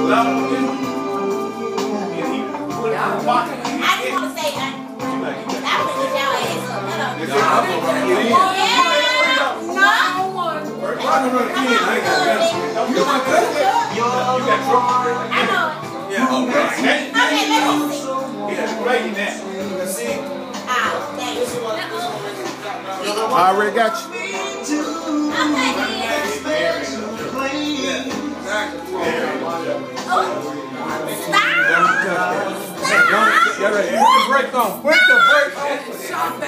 I already got you. Get ready. Put the brakes on. Put the brakes on.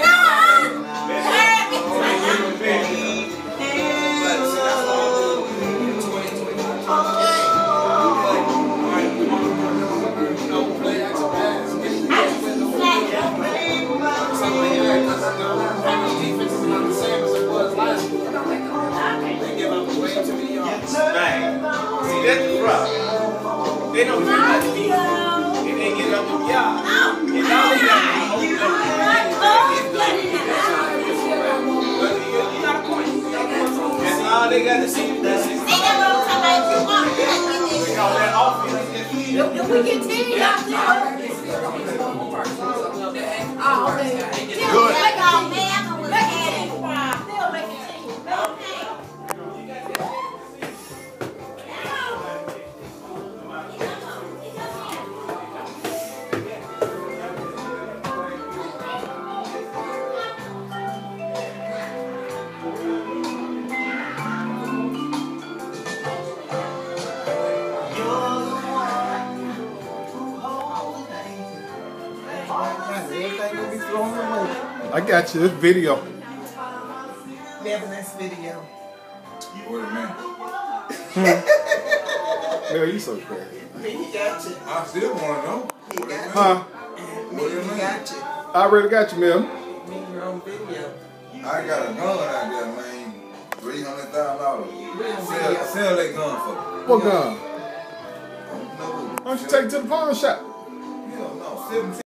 See, that's the problem. They don't try to be, and they get up with y'all. And all they got to do is that's all they got to see. That's it. We call that offense. If we get 10 out there. Oh, okay. Good. I got you. This video. Never this video. You were man. Man, you so crazy. He got you. I still want to know. He got you. Huh? He got you. I already got you, man. Me, you're on video. I got a gun out there, man. $300,000. Sell that gun for me. What gun? No. Why don't you take it to the pawn shop? Hell no. 17.